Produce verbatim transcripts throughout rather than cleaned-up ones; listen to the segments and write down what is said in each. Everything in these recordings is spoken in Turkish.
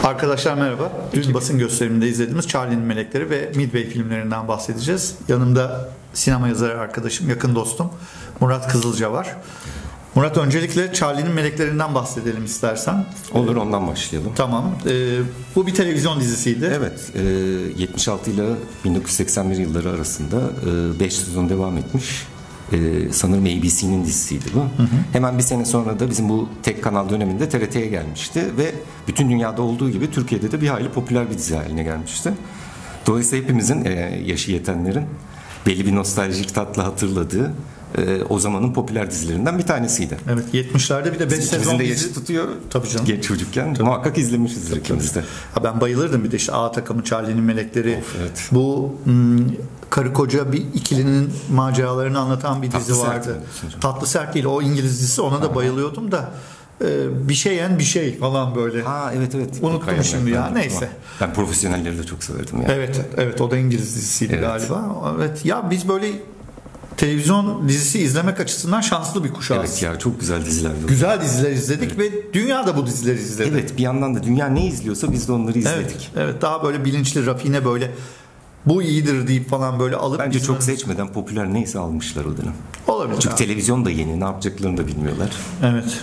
Arkadaşlar merhaba. Dün basın gösteriminde izlediğimiz Charlie'nin Melekleri ve Midway filmlerinden bahsedeceğiz. Yanımda sinema yazarı arkadaşım, yakın dostum Murat Kızılca var. Murat, öncelikle Charlie'nin Meleklerinden bahsedelim istersen. Olur, ondan başlayalım. Tamam. Ee, bu bir televizyon dizisiydi. Evet. E, yetmiş altı ile bin dokuz yüz seksen bir yılları arasında beş e, sezon devam etmiş. Ee, sanırım A B C'nin dizisiydi bu. Hı hı. Hemen bir sene sonra da bizim bu tek kanal döneminde T R T'ye gelmişti ve bütün dünyada olduğu gibi Türkiye'de de bir hayli popüler bir dizi haline gelmişti. Dolayısıyla hepimizin e, yaşı yetenlerin belli bir nostaljik tatlı hatırladığı e, o zamanın popüler dizilerinden bir tanesiydi. Evet, yetmişlerde bir de beş sezon de dizi. yaşı tutuyor. Tabii canım. Genç çocukken. Tabii. Muhakkak izlemişizdir ikimiz de. Ha, ben bayılırdım bir de işte A takımı, Charlie'nin Melekleri. Of, evet. Bu hmm, karı koca bir ikilinin maceralarını anlatan bir dizi Tatlı vardı. Sert. Tatlı Sert değil, o İngiliz dizisi, ona da bayılıyordum da e, bir şey yen bir şey falan böyle. Ha evet evet. Unuttum Kayalar, şimdi ya, neyse. Ben Profesyonelleri de çok severdim ya. Evet evet, o da İngiliz dizisiydi evet. galiba. Evet ya, biz böyle televizyon dizisi izlemek açısından şanslı bir kuşağız. Evet ya, çok güzel dizilerdi. Güzel diziler izledik, evet. Ve dünya da bu dizileri izledi. Evet, bir yandan da dünya ne izliyorsa biz de onları izledik. Evet, evet, daha böyle bilinçli, rafine, böyle bu iyidir deyip falan böyle alıp bence izlemek. çok seçmeden popüler neyse almışlar o dönem. Olabilir. Çünkü abi. televizyon da yeni, ne yapacaklarını da bilmiyorlar. Evet.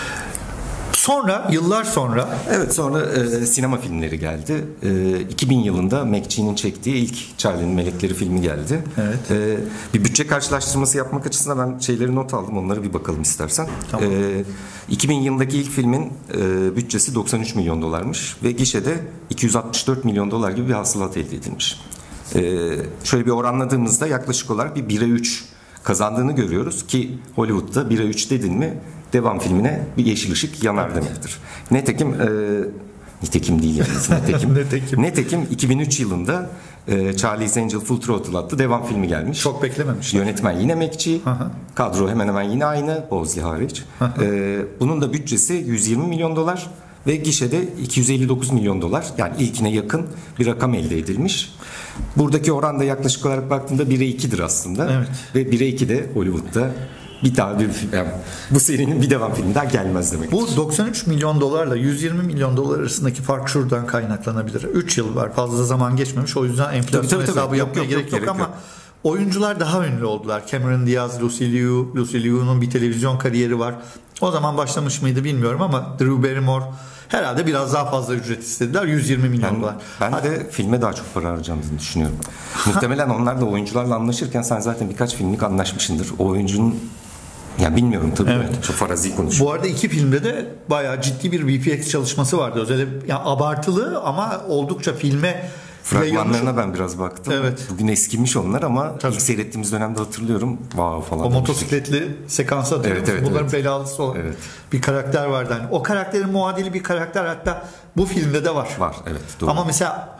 Sonra, yıllar sonra Evet, sonra e, sinema filmleri geldi. E, iki bin yılında McGee'nin çektiği ilk Charlie'nin Melekleri filmi geldi. Evet. E, bir bütçe karşılaştırması yapmak açısından ben şeyleri not aldım. Onlara bir bakalım istersen. Tamam. E, iki bin yılındaki ilk filmin e, bütçesi doksan üç milyon dolarmış ve gişede iki yüz altmış dört milyon dolar gibi bir hasılat elde edilmiş. E, şöyle bir oranladığımızda yaklaşık olarak bir bire üç kazandığını görüyoruz ki Hollywood'da bire üç dedin mi devam filmine bir yeşil ışık yanar evet. demektir. Nitekim e, nitekim değil yalnız nitekim. Netekim. Nitekim iki bin üç yılında e, Charlie's Angel Full Throttle adlı devam filmi gelmiş. Çok beklememiş. Yönetmen yine McGee. Kadro hemen hemen yine aynı, Bosley hariç. e, bunun da bütçesi yüz yirmi milyon dolar ve gişede iki yüz elli dokuz milyon dolar, yani ilkine yakın bir rakam elde edilmiş. Buradaki oran da yaklaşık olarak baktığında bire ikidir aslında. Evet. Ve bire iki de Hollywood'da bir daha bir yani bu serinin bir devam filmi daha gelmez demek. Bu doksan üç milyon dolarla yüz yirmi milyon dolar arasındaki fark şuradan kaynaklanabilir. üç yıl var, fazla zaman geçmemiş, o yüzden enflasyon tabii, tabii, hesabı tabii. yapmaya Yok, gerek yok, yok, gerek ama yok. oyuncular daha ünlü oldular. Cameron Diaz, Lucy Liu, Lucy Liu'nun bir televizyon kariyeri var. O zaman başlamış mıydı bilmiyorum ama Drew Barrymore herhalde biraz daha fazla ücret istediler. yüz yirmi milyon Ben, dolar. ben de filme daha çok para harcandığını düşünüyorum. Muhtemelen onlar da oyuncularla anlaşırken sen zaten birkaç filmlik anlaşmışsındır. O oyuncunun, ya bilmiyorum tabii. Evet. Çok farazi konuşuyor. Bu arada iki filmde de bayağı ciddi bir V F X çalışması vardı. Özellikle yani abartılı ama oldukça filme fragmanlarına ben biraz baktım. Evet. Bugün eskimiş onlar ama tabii. ilk seyrettiğimiz dönemde hatırlıyorum. Wow falan. O motosikletli sekansı hatırlıyor evet, musun? evet, Bunların evet. belalısı olan evet. bir karakter vardı. Yani o karakterin muadili bir karakter hatta bu filmde de var. Var, evet. Doğru. Ama mesela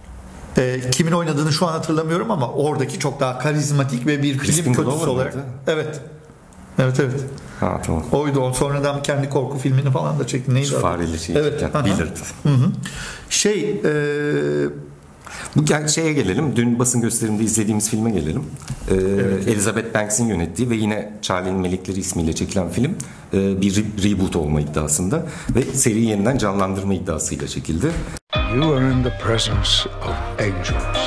e, kimin oynadığını şu an hatırlamıyorum ama oradaki çok daha karizmatik ve bir Crispin film kötüsü Glover olarak. mıydı? Evet. Evet evet. Ha tamam. Oydu o. Sonradan kendi korku filmini falan da çekti. Neydi? Fareli şey. Evet. Bilirdi. Hı hı. Şey e, Bu şeye gelelim. Dün basın gösteriminde izlediğimiz filme gelelim. Ee, evet. Elizabeth Banks'in yönettiği ve yine Charlie'nin Melekleri ismiyle çekilen film e, bir re- reboot olma iddiasında ve seriyi yeniden canlandırma iddiasıyla çekildi. You are in the presence of angels.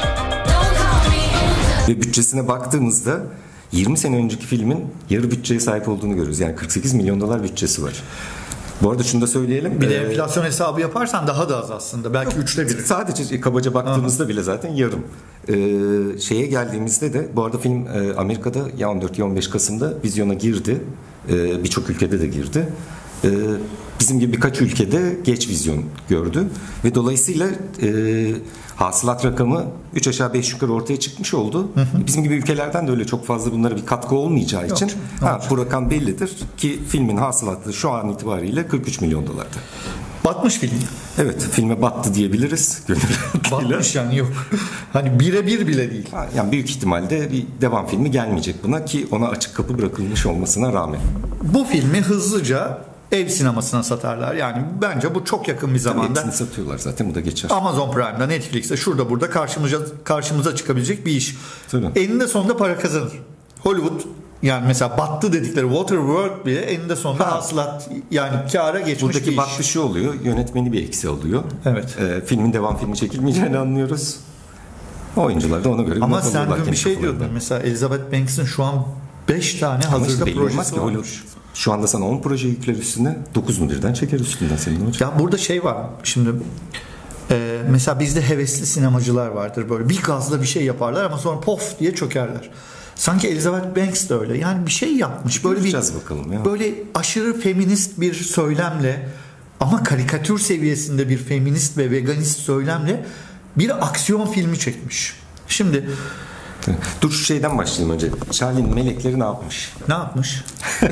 Ve bütçesine baktığımızda yirmi sene önceki filmin yarı bütçeye sahip olduğunu görüyoruz. Yani kırk sekiz milyon dolar bütçesi var. Bu arada şunu da söyleyelim. Bir de ee, enflasyon hesabı yaparsan daha da az aslında. Belki yok, üçte biri. Sadece kabaca baktığımızda Aha. bile zaten yarım. Ee, şeye geldiğimizde de bu arada film e, Amerika'da ya on dört ya on beş Kasım'da vizyona girdi. Ee, Birçok ülkede de girdi. Ee, bizim gibi birkaç ülkede geç vizyon gördü. Ve dolayısıyla e, hasılat rakamı üç aşağı beş yukarı ortaya çıkmış oldu. Hı hı. Bizim gibi ülkelerden de öyle çok fazla bunlara bir katkı olmayacağı için yok, ha, bu rakam bellidir ki filmin hasılatı şu an itibariyle kırk üç milyon dolardı. Batmış film. Evet, filme battı diyebiliriz. Batmış yani, yok. Hani birebir bile değil. Yani büyük ihtimalle bir devam filmi gelmeyecek buna ki ona açık kapı bırakılmış olmasına rağmen. Bu filmi hızlıca ev sinemasına satarlar. Yani bence bu çok yakın bir zamanda. Hepsini satıyorlar zaten, bu da geçer. Amazon Prime'da, Netflix'te, şurada burada karşımıza karşımıza çıkabilecek bir iş. Tabii. Eninde sonunda para kazanır. Hollywood yani mesela battı dedikleri Waterworld bile eninde sonunda ha. hasılat, yani kâra geçmiş buradaki bir iş. battı şu oluyor, yönetmeni bir eksi oluyor. Evet. Ee, filmin devam filmi çekilmeyeceğini anlıyoruz. Oyuncular da ona göre. Ama sen dün bir şey diyordun. Mesela Elizabeth Banks'in şu an beş tane ama hazırda işte projesi varmış. Şu anda sana on proje yükler üstüne, dokuzunu birden çeker üstünden senin hocam. Ya burada şey var şimdi, e, mesela bizde hevesli sinemacılar vardır, böyle bir gazla bir şey yaparlar ama sonra pof diye çökerler. Sanki Elizabeth Banks de öyle. Yani bir şey yapmış, böyle bir bakalım ya. Böyle aşırı feminist bir söylemle, ama karikatür seviyesinde bir feminist ve veganist söylemle bir aksiyon filmi çekmiş. Şimdi dur şu şeyden başlayayım önce. Charlie'nin melekleri ne yapmış? Ne yapmış?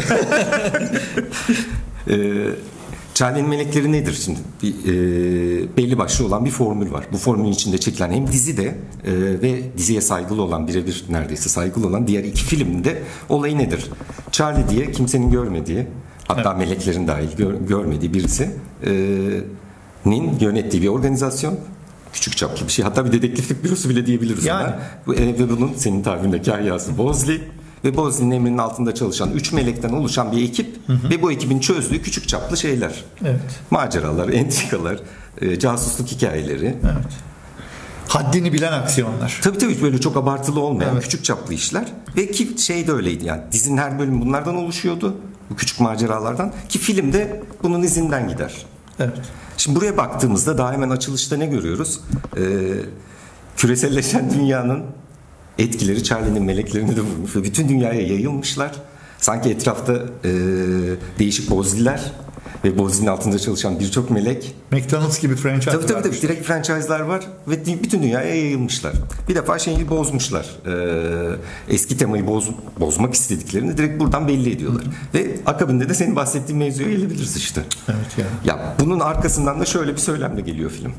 Ee, Charlie'nin melekleri nedir şimdi? Bir, e, belli başlı olan bir formül var. Bu formülün içinde çekilen hem dizide e, ve diziye saygılı olan, birebir neredeyse saygılı olan diğer iki filmde olayı nedir? Charlie diye kimsenin görmediği, hatta evet. meleklerin dahil gör, görmediği birisi e, nin yönettiği bir organizasyon. Küçük çaplı bir şey. Hatta bir dedektiflik bürosu bile diyebiliriz yani. ona. Ve bunun senin tabirinde kahyası Bosley. Ve Bosley'nin emrinin altında çalışan üç melekten oluşan bir ekip. Hı hı. Ve bu ekibin çözdüğü küçük çaplı şeyler. Evet. Maceralar, entrikalar, e, casusluk hikayeleri. Evet. Haddini bilen aksiyonlar. Tabii tabii, böyle çok abartılı olmayan evet. küçük çaplı işler. Ve ki şey de öyleydi yani. Dizinin her bölümü bunlardan oluşuyordu. Bu küçük maceralardan. Ki filmde bunun izinden gider. Evet. Şimdi buraya baktığımızda daha hemen açılışta ne görüyoruz? Ee, küreselleşen dünyanın etkileri Charlie'nin meleklerini de vurmuş ve bütün dünyaya yayılmışlar. Sanki etrafta e, değişik Bosley'ler ve Bosley'nin altında çalışan birçok melek. McDonald's gibi franchise tabii, tabii, tabii, direkt franchise'lar var ve bütün dünyaya yayılmışlar. Bir defa şeyi bozmuşlar. Ee, eski temayı boz, bozmak istediklerini direkt buradan belli ediyorlar. Hı hı. Ve akabinde de senin bahsettiğin mevzuya gelebiliriz işte. Evet ya. Ya bunun arkasından da şöyle bir söylemle geliyor film.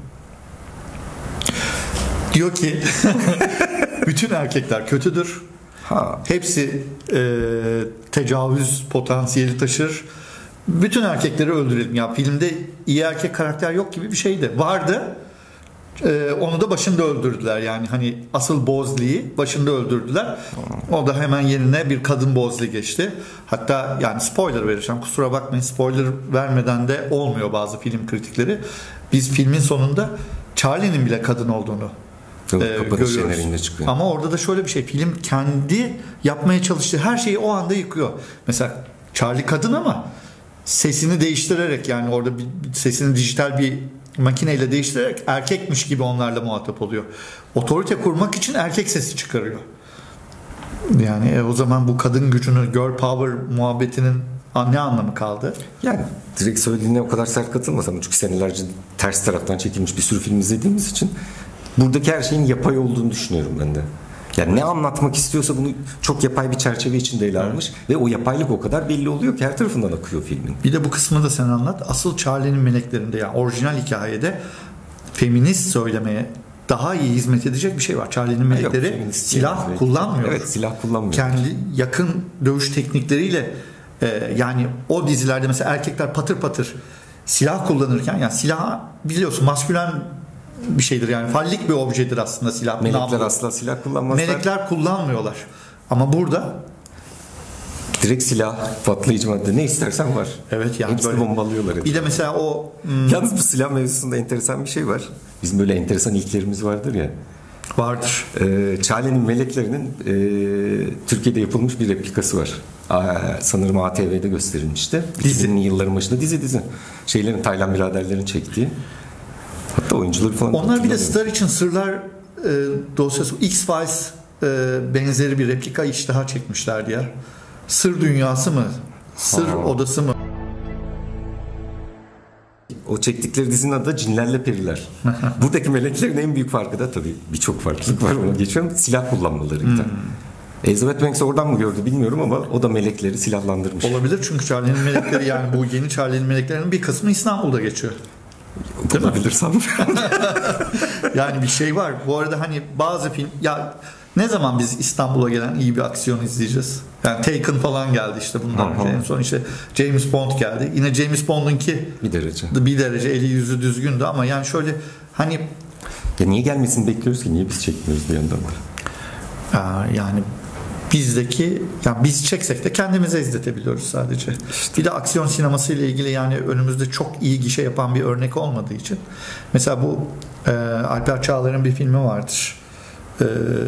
Diyor ki bütün erkekler kötüdür. Ha. Hepsi e, tecavüz potansiyeli taşır. Bütün erkekleri öldürelim. Ya filmde iyi erkek karakter yok gibi bir şeydi. Vardı. Ee, onu da başında öldürdüler. Yani hani asıl Bosley'i başında öldürdüler. O da hemen yerine bir kadın Bosley geçti. Hatta yani spoiler vereceğim. Kusura bakmayın, spoiler vermeden de olmuyor bazı film kritikleri. Biz filmin sonunda Charlie'nin bile kadın olduğunu Tabii, e, görüyoruz. Çıkıyor. Ama orada da şöyle bir şey. Film kendi yapmaya çalıştığı her şeyi o anda yıkıyor. Mesela Charlie kadın ama sesini değiştirerek, yani orada bir, sesini dijital bir makineyle değiştirerek erkekmiş gibi onlarla muhatap oluyor. Otorite kurmak için erkek sesi çıkarıyor. Yani e, o zaman bu kadın gücünü, girl power muhabbetinin ne anlamı kaldı? Yani direkt söylediğine o kadar sert katılmasam, çünkü senelerce ters taraftan çekilmiş bir sürü film izlediğimiz için buradaki her şeyin yapay olduğunu düşünüyorum ben de. Yani ne anlatmak istiyorsa bunu çok yapay bir çerçeve içinde ele almış, evet. Ve o yapaylık o kadar belli oluyor ki her tarafından akıyor filmin. Bir de bu kısmını da sen anlat. Asıl Charlie'nin meleklerinde, yani orijinal hikayede feminist söylemeye daha iyi hizmet edecek bir şey var. Charlie'nin melekleri yok, silah değil. kullanmıyor. Evet, silah kullanmıyor. Kendi yakın dövüş teknikleriyle e, yani o dizilerde mesela erkekler patır patır silah kullanırken, yani silah biliyorsun maskülen bir şeydir, yani fallik bir objedir aslında silah. Melekler asla silah kullanmazlar. Melekler kullanmıyorlar. Ama burada direkt silah, patlayıcı madde, ne istersen var. Evet yani hepsini böyle bombalıyorlar. Hep. Bir de mesela o hmm... yalnız bu silah mevzusunda enteresan bir şey var. Bizim böyle enteresan ilklerimiz vardır ya. Vardır. Ee, Charlie'nin meleklerinin e, Türkiye'de yapılmış bir replikası var. Aa, sanırım A T V'de gösterilmişti. iki binli yılların başında dizi dizi. Şeylerin, Taylan biraderlerin çektiği. Hatta oyuncuları falan. Onlar bir de Star için Sırlar e, dosyası, X-Files e, benzeri bir replika iş daha çekmişlerdi ya. Sır dünyası mı? Sır ha. odası mı? O çektikleri dizinin adı da Cinlerle Periler. Buradaki meleklerin en büyük farkı da, tabii birçok farklılık var, ona geçiyorum, silah kullanmalarıydı. Hmm. Elizabeth Banks oradan mı gördü bilmiyorum ama o da melekleri silahlandırmış. Olabilir, çünkü Charlie'nin melekleri, yani bu yeni Charlie'nin meleklerinin bir kısmı İstanbul'da geçiyor. Olabilir sanmıyorum. Yani bir şey var. Bu arada hani bazı film, ya ne zaman biz İstanbul'a gelen iyi bir aksiyon izleyeceğiz? Yani Taken falan geldi işte bundan önce. En son işte James Bond geldi. Yine James Bond'unki bir derece. Bir derece eli yüzü düzgündü ama yani şöyle hani ya niye gelmesini bekliyoruz ki? Niye biz çekmiyoruz bir yandan? Aa, yani bizdeki, yani biz çeksek de kendimize izletebiliyoruz sadece. İşte. Bir de aksiyon sineması ile ilgili yani önümüzde çok iyi gişe yapan bir örnek olmadığı için. Mesela bu e, Alper Çağlar'ın bir filmi vardır. E,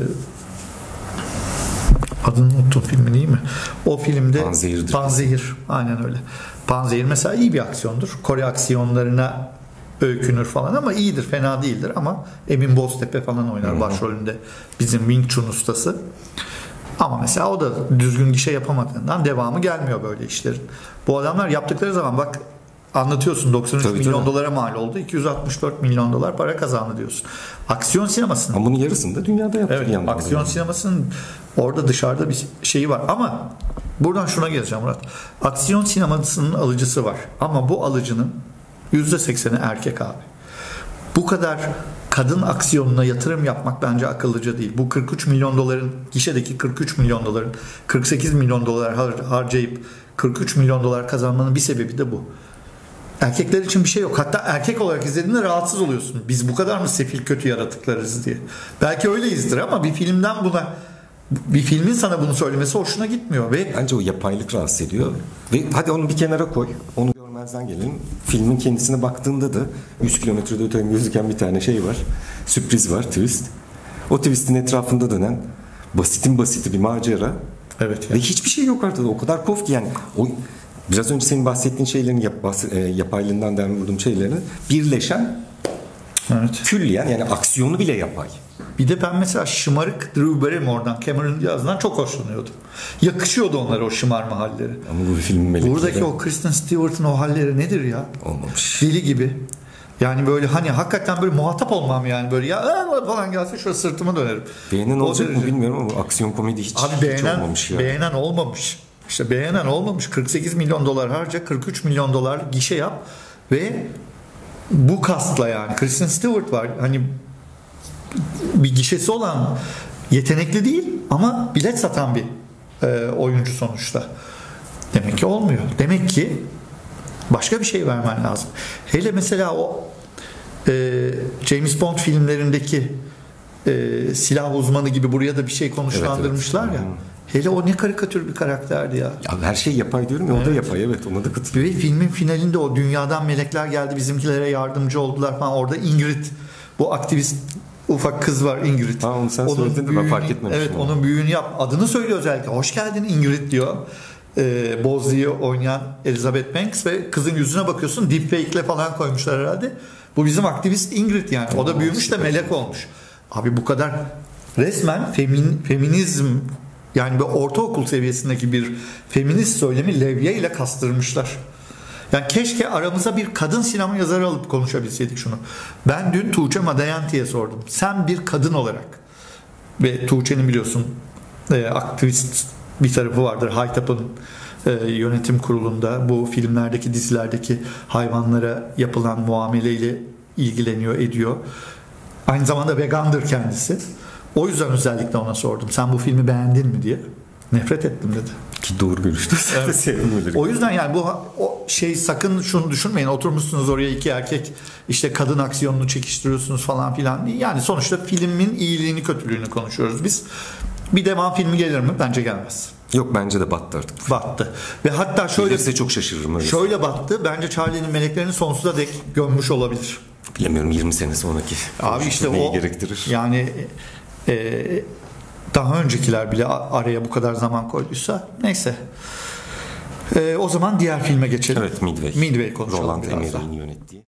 adını unuttum filmi, değil mi? O filmde Panzehir'dir. Panzehir. Aynen öyle. Panzehir mesela iyi bir aksiyondur. Kore aksiyonlarına öykünür falan ama iyidir, fena değildir ama Emin Boztepe falan oynar başrolünde, bizim Wing Chun ustası. Ama mesela o da düzgün gişe yapamadığından devamı gelmiyor böyle işlerin. Bu adamlar yaptıkları zaman bak anlatıyorsun doksan üç tabii, milyon tabii. dolara mal oldu. iki yüz altmış dört milyon dolar para kazandı diyorsun. Aksiyon sinemasının. Ama bunun yarısını da dünyada yaptı. Evet, aksiyon yani. Sinemasının orada dışarıda bir şeyi var ama buradan şuna geleceğim Murat. Aksiyon sinemasının alıcısı var ama bu alıcının yüzde sekseni erkek abi. Bu kadar kadın aksiyonuna yatırım yapmak bence akıllıca değil. Bu kırk üç milyon doların, gişedeki kırk üç milyon doların kırk sekiz milyon dolar har- harcayıp kırk üç milyon dolar kazanmanın bir sebebi de bu. Erkekler için bir şey yok. Hatta erkek olarak izlediğinde rahatsız oluyorsun. Biz bu kadar mı sefil kötü yaratıklarız diye. Belki öyleyizdir ama bir filmden buna, bir filmin sana bunu söylemesi hoşuna gitmiyor ve bence o yapaylık rahatsız ediyor. Ve hadi onu bir kenara koy. Onu görmezden gelelim. Filmin kendisine baktığında da yüz kilometrede öteden gözüken bir tane şey var. Sürpriz var, twist. O twist'in etrafında dönen basitin basiti bir macera. Evet. Yani. Ve hiçbir şey yok ortada. O kadar kof ki yani. O biraz önce senin bahsettiğin şeylerin yap, bahs- e, yapaylığından devam vurduğum şeylerin birleşen, evet, külliyen yani aksiyonu bile yapay. Bir de ben mesela şımarık Drew Barrymore'dan, Cameron Diaz'dan çok hoşlanıyordum. Yakışıyordu onlara o şımarma halleri. Ama bu bir filmin melekleri. Buradaki o Kristen Stewart'ın o halleri nedir ya? Olmamış. Deli gibi. Yani böyle hani hakikaten böyle muhatap olmam yani böyle ya falan gelse şöyle sırtımı dönerim. Beğenen o olacak derece. mı bilmiyorum ama aksiyon komedi hiç, Abi hiç beğenen, olmamış ya. Beğenen olmamış. İşte beğenen olmamış. kırk sekiz milyon dolar harca, kırk üç milyon dolar gişe yap ve bu kastla yani Kristen Stewart var. Hani bir gişesi olan, yetenekli değil ama bilet satan bir e, oyuncu sonuçta. Demek ki olmuyor. Demek ki başka bir şey vermen lazım. Hele mesela o e, James Bond filmlerindeki e, silah uzmanı gibi buraya da bir şey konuşlandırmışlar, evet, evet. Ya. Hele o ne karikatür bir karakterdi ya. Ya her şey yapay diyorum ya, evet. O da yapay, evet, ona da katılıyorum. Ve filmin finalinde o dünyadan melekler geldi bizimkilere yardımcı oldular falan. Orada Ingrid, bu aktivist ufak kız var Ingrid. Ha, onu sen onun söyledin de ben fark etmemişim. Evet, onun büyüğünü yap. Adını söylüyor özellikle. Hoş geldin Ingrid diyor. Ee, Bosley'i oynayan Elizabeth Banks ve kızın yüzüne bakıyorsun deepfake'le falan koymuşlar herhalde. Bu bizim aktivist Ingrid yani. O da büyümüş de melek olmuş. Abi bu kadar resmen femin, feminizm yani bir ortaokul seviyesindeki bir feminist söylemi levye ile kastırmışlar. Yani keşke aramıza bir kadın sinema yazarı alıp konuşabilseydik şunu. Ben dün Tuğçe Madayanti'ye sordum. Sen bir kadın olarak, ve Tuğçe'nin biliyorsun e, aktivist bir tarafı vardır. Haytap'ın e, yönetim kurulunda bu filmlerdeki, dizilerdeki hayvanlara yapılan muameleyle ilgileniyor, ediyor. Aynı zamanda vegandır kendisi. O yüzden özellikle ona sordum. Sen bu filmi beğendin mi diye. Nefret ettim dedi. Ki doğru görüştü. Evet. O yüzden yani bu o şey, sakın şunu düşünmeyin. Oturmuşsunuz oraya iki erkek işte kadın aksiyonunu çekiştiriyorsunuz falan filan. Yani sonuçta filmin iyiliğini kötülüğünü konuşuyoruz biz. Bir devam filmi gelir mi? Bence gelmez. Yok, bence de battı artık. Battı. Ve hatta şöyle gelirse çok şaşırırım. Öyle. Şöyle battı. Bence Charlie'nin meleklerini sonsuza dek gömmüş olabilir. Bilemiyorum, yirmi sene sonraki. Abi işte o gerektirir. Yani e, daha öncekiler bile araya bu kadar zaman koyduysa neyse. E, o zaman diğer filme geçelim. Evet, Midway. Midway konuşalım. Roland biraz Emmerich'in yönettiği.